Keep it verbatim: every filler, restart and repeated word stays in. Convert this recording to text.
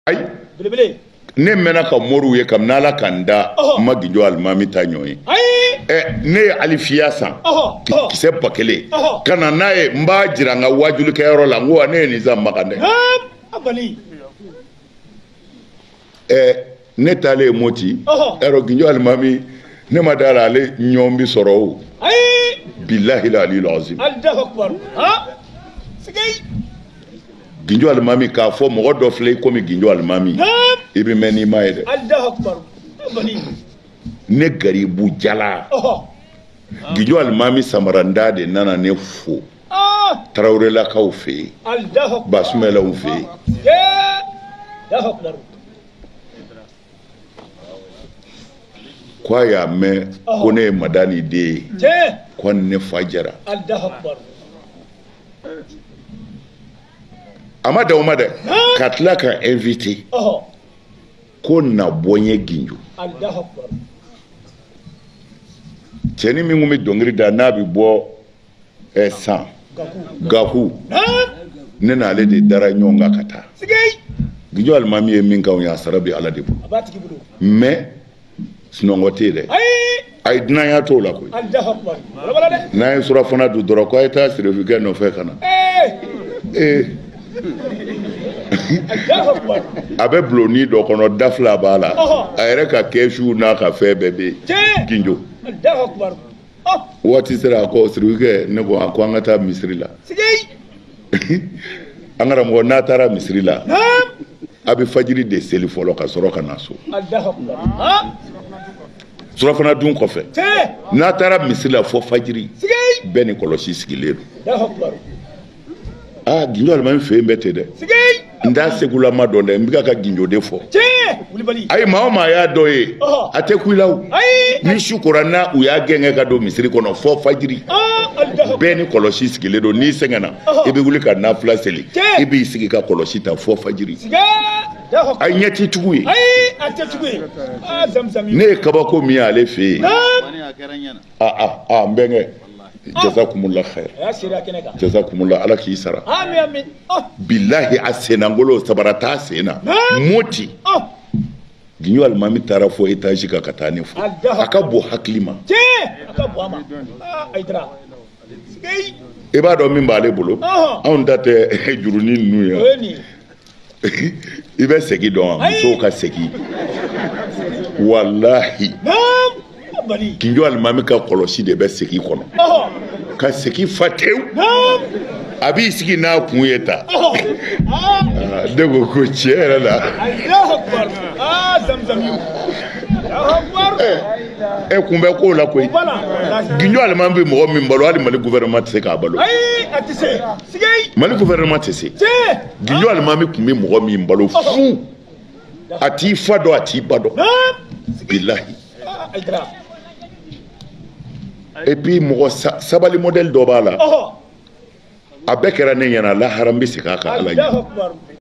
Ayi ne mena ka moru ye kam nala kanda ma gijo almami ta nyoy eh ne alifiya san kise bakele kana nae mba jiranga wajulu ke yoro la ngo ne ni zam makande abali eh ne tale moti ero gijo almami ne madala ale nyombi soro ay billahi la ilaha azim allahu akbar ha sigay ginjo almami ka fo mo do flay komi ginjo almami ibi meni maide allahu akbar bani ne garibu jala ginjo almami samaranda de nana ne fo tarawre la kaw fe allahu akbar basmela u fe allahu akbar kwa ya me kone madani de kwa ne fajara allahu akbar amada umada katla ka invité ko na bonye ginjo allahu akbar teni mi ngumi dongri da nabi bo esan gahu ne na le de dara nyonga kata sigay ginjo almami e min kaw ya sarabi ala de abati kibudo mais sinongote de ay dina ya to la ko allahu akbar wala de na sura fana du doro ko eta certificat no fe kana eh eh abe bloni do kono dafla bala ayre ka keshu na ka fe bebe ginjo allahu akbar wati sira ko sirige ne ko akwangata misri la sigay angara mo na tara misri la abi fajiri de seli folo ka soro kana so allahu akbar ha sura fana dun ko fe na tara misri la fo fajiri sigay beni kolosi sigile allahu akbar ah ginjo almami fe mbete de sigay nda segula ma donde mbika ka ginjo de fo che ulibali ay ma ma ya doye ate kuilaw ni shukura na u ya genge ka do misiri kono fo fajiri beni kolosi sigile do ni sengana ibi wuli ka na flaseli ibi sigi ka kolosi ta fo fajiri ay nyati tuguye ay ate tuguye ah zamzami ne kabako mi ale fe ah ah ah mbenge jazakumullah khair ya sira keneka jazakumullah ala ki sara amin amin billahi asena ngolo sabarata asena moti ginyo almami tarafo etaji ka katani fu akabu haklima je akabu ama aidra sigay eba do min bale bolo on date juruni nu ya ibe segi don so ka segi wallahi ginjo almami ka kolosi de be seki kono ka seki fatew abi sigi na kunyeta de go ko chera la allahu akbar ah zamzam yu allahu akbar e kumbe ko la koy ginjo almami mo mi mbalo ali mali gouvernement se ka balo ay atise sigay mali gouvernement se ginjo almami kumbe mo mi mbalo fu ati fado ati bado billahi aidra et puis mo sabali model do bala abekera ne yana la harambi sikaka ala